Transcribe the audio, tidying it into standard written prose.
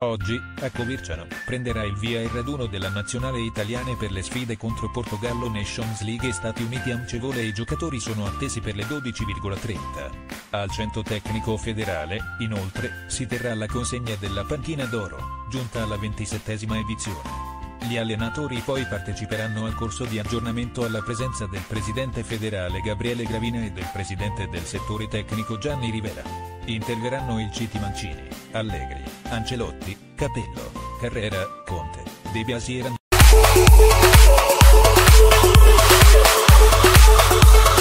Oggi, a Coverciano, prenderà il via il raduno della nazionale italiana per le sfide contro Portogallo Nations League e Stati Uniti Amcevole e i giocatori sono attesi per le 12,30. Al centro tecnico federale, inoltre, si terrà la consegna della panchina d'oro, giunta alla 27ª edizione. Gli allenatori poi parteciperanno al corso di aggiornamento alla presenza del presidente federale Gabriele Gravina e del presidente del settore tecnico Gianni Rivera. Interverranno il Citi Mancini, Allegri, Ancelotti, Capello, Carrera, Conte, De Biasi e